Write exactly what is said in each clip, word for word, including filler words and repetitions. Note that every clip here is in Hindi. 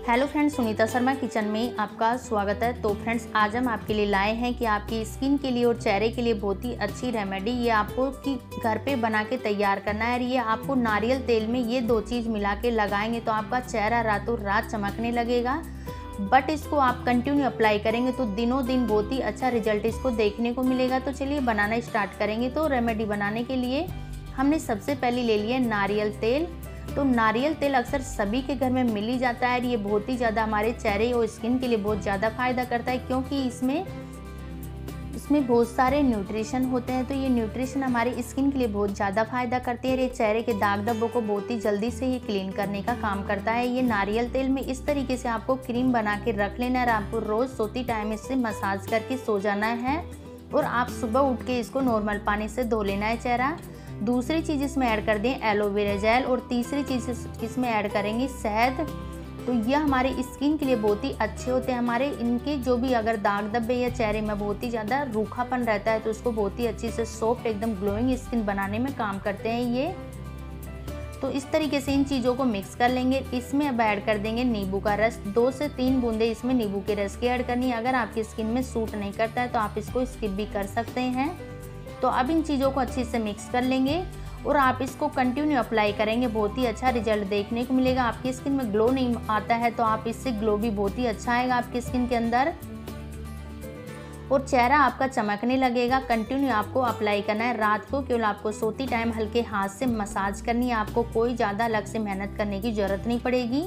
Hello friends, Sunita Sharma kitchen में आपका स्वागत है। तो फ्रेंड्स, आज हम आपके लिए लाए हैं कि आपकी स्किन के लिए और चेहरे के लिए बहुत ही अच्छी रेमेडी ये आपको कि घर पे बना के तैयार करना है। ये आपको नारियल तेल में ये दो चीज़ मिला के लगाएंगे तो आपका चेहरा रातों रात चमकने लगेगा। बट इसको आप कंटिन्यू अप्लाई करेंगे तो दिनों दिन बहुत ही अच्छा रिजल्ट इसको देखने को मिलेगा। तो चलिए बनाना स्टार्ट करेंगे। तो रेमेडी बनाने के लिए हमने सबसे पहले ले लिया नारियल तेल। तो नारियल तेल अक्सर सभी के घर में मिल ही जाता है। ये बहुत ही ज़्यादा हमारे चेहरे और स्किन के लिए बहुत ज़्यादा फायदा करता है, क्योंकि इसमें इसमें बहुत सारे न्यूट्रिशन होते हैं। तो ये न्यूट्रिशन हमारे स्किन के लिए बहुत ज़्यादा फायदा करती है। ये चेहरे के दाग धब्बों को बहुत ही जल्दी से ये क्लीन करने का काम करता है। ये नारियल तेल में इस तरीके से आपको क्रीम बना के रख लेना है। आपको रोज़ सोती टाइम इससे मसाज करके सो जाना है और आप सुबह उठ के इसको नॉर्मल पानी से धो लेना है चेहरा। दूसरी चीज़ इसमें ऐड कर दें एलोवेरा जेल और तीसरी चीज़ इसमें ऐड करेंगे शहद। तो यह हमारे स्किन के लिए बहुत ही अच्छे होते हैं। हमारे इनके जो भी अगर दाग धब्बे या चेहरे में बहुत ही ज़्यादा रूखापन रहता है तो उसको बहुत ही अच्छी से सॉफ्ट एकदम ग्लोइंग स्किन बनाने में काम करते हैं ये। तो इस तरीके से इन चीज़ों को मिक्स कर लेंगे। इसमें अब ऐड कर देंगे नींबू का रस। दो से तीन बूंदे इसमें नींबू के रस की ऐड करनी है। अगर आपकी स्किन में सूट नहीं करता है तो आप इसको स्किप भी कर सकते हैं। तो अब इन चीज़ों को अच्छे से मिक्स कर लेंगे और आप इसको कंटिन्यू अप्लाई करेंगे। बहुत ही अच्छा रिजल्ट देखने को मिलेगा। आपकी स्किन में ग्लो नहीं आता है तो आप इससे ग्लो भी बहुत ही अच्छा आएगा आपकी स्किन के अंदर और चेहरा आपका चमकने लगेगा। कंटिन्यू आपको अप्लाई करना है। रात को केवल आपको सोती टाइम हल्के हाथ से मसाज करनी है। आपको कोई ज़्यादा अलग से मेहनत करने की ज़रूरत नहीं पड़ेगी।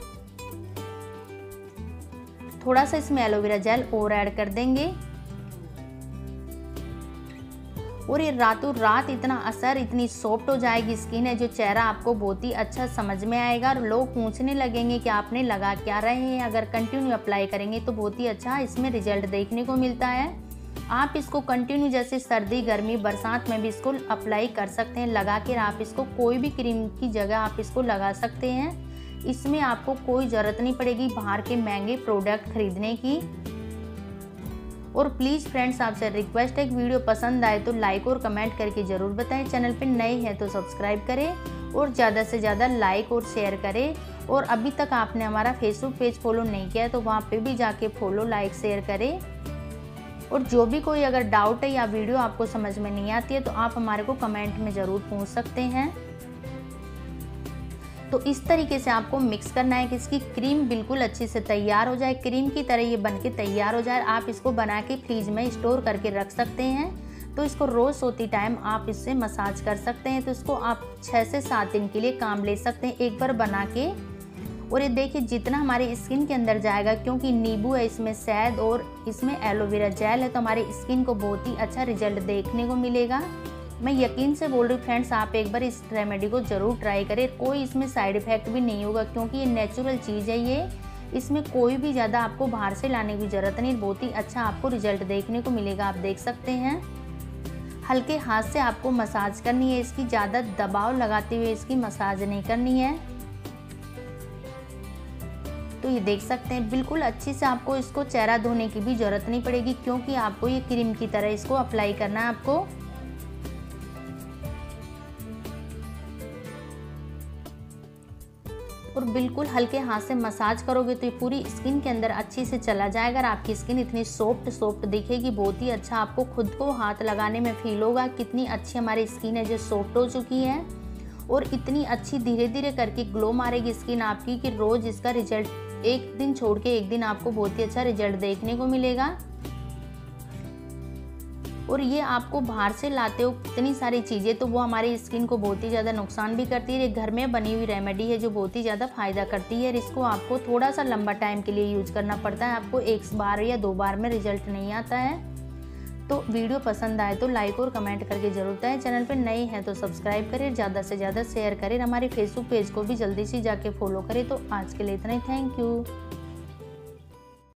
थोड़ा सा इसमें एलोवेरा जेल और ऐड कर देंगे और ये रातों रात इतना असर इतनी सॉफ्ट हो जाएगी स्किन है जो चेहरा आपको बहुत ही अच्छा समझ में आएगा और लोग पूछने लगेंगे कि आपने लगा क्या रहे हैं। अगर कंटिन्यू अप्लाई करेंगे तो बहुत ही अच्छा इसमें रिजल्ट देखने को मिलता है। आप इसको कंटिन्यू जैसे सर्दी गर्मी बरसात में भी इसको अप्लाई कर सकते हैं। लगा कर आप इसको कोई भी क्रीम की जगह आप इसको लगा सकते हैं। इसमें आपको कोई ज़रूरत नहीं पड़ेगी बाहर के महंगे प्रोडक्ट खरीदने की। और प्लीज़ फ्रेंड्स, आपसे रिक्वेस्ट है कि वीडियो पसंद आए तो लाइक और कमेंट करके ज़रूर बताएं। चैनल पे नए हैं तो सब्सक्राइब करें और ज़्यादा से ज़्यादा लाइक और शेयर करें। और अभी तक आपने हमारा फेसबुक पेज फॉलो नहीं किया है तो वहाँ पे भी जाके फॉलो लाइक शेयर करें। और जो भी कोई अगर डाउट है या वीडियो आपको समझ में नहीं आती है तो आप हमारे को कमेंट में ज़रूर पूछ सकते हैं। तो इस तरीके से आपको मिक्स करना है कि इसकी क्रीम बिल्कुल अच्छे से तैयार हो जाए। क्रीम की तरह ये बनके तैयार हो जाए। आप इसको बना के फ्रीज में स्टोर करके रख सकते हैं। तो इसको रोज़ सोती टाइम आप इससे मसाज कर सकते हैं। तो इसको आप छः से सात दिन के लिए काम ले सकते हैं एक बार बना के। और ये देखिए जितना हमारे स्किन के अंदर जाएगा, क्योंकि नींबू है इसमें, शहद और इसमें एलोवेरा जेल है, तो हमारे स्किन को बहुत ही अच्छा रिजल्ट देखने को मिलेगा। मैं यकीन से बोल रही हूँ फ्रेंड्स, आप एक बार इस रेमेडी को ज़रूर ट्राई करें। कोई इसमें साइड इफ़ेक्ट भी नहीं होगा, क्योंकि ये नेचुरल चीज़ है। ये इसमें कोई भी ज़्यादा आपको बाहर से लाने की ज़रूरत नहीं। बहुत ही अच्छा आपको रिजल्ट देखने को मिलेगा। आप देख सकते हैं हल्के हाथ से आपको मसाज करनी है। इसकी ज़्यादा दबाव लगाते हुए इसकी मसाज नहीं करनी है। तो ये देख सकते हैं बिल्कुल अच्छे से आपको इसको चेहरा धोने की भी ज़रूरत नहीं पड़ेगी, क्योंकि आपको ये क्रीम की तरह इसको अप्लाई करना है आपको। और बिल्कुल हल्के हाथ से मसाज करोगे तो ये पूरी स्किन के अंदर अच्छे से चला जाएगा। आपकी स्किन इतनी सॉफ्ट सॉफ्ट दिखेगी। बहुत ही अच्छा आपको खुद को हाथ लगाने में फील होगा कितनी अच्छी हमारी स्किन है जो सॉफ्ट हो चुकी है। और इतनी अच्छी धीरे धीरे करके ग्लो मारेगी स्किन आपकी कि रोज़ इसका रिजल्ट एक दिन छोड़ के एक दिन आपको बहुत ही अच्छा रिजल्ट देखने को मिलेगा। और ये आपको बाहर से लाते हो इतनी सारी चीज़ें तो वो हमारी स्किन को बहुत ही ज़्यादा नुकसान भी करती है। ये घर में बनी हुई रेमेडी है जो बहुत ही ज़्यादा फ़ायदा करती है। इसको आपको थोड़ा सा लंबा टाइम के लिए यूज करना पड़ता है। आपको एक बार या दो बार में रिजल्ट नहीं आता है। तो वीडियो पसंद आए तो लाइक और कमेंट करके ज़रूर बताएं। चैनल पर नए हैं तो सब्सक्राइब करें, ज़्यादा से ज़्यादा शेयर करें। हमारे फेसबुक पेज को भी जल्दी से जाके फॉलो करें। तो आज के लिए इतना ही। Thank you.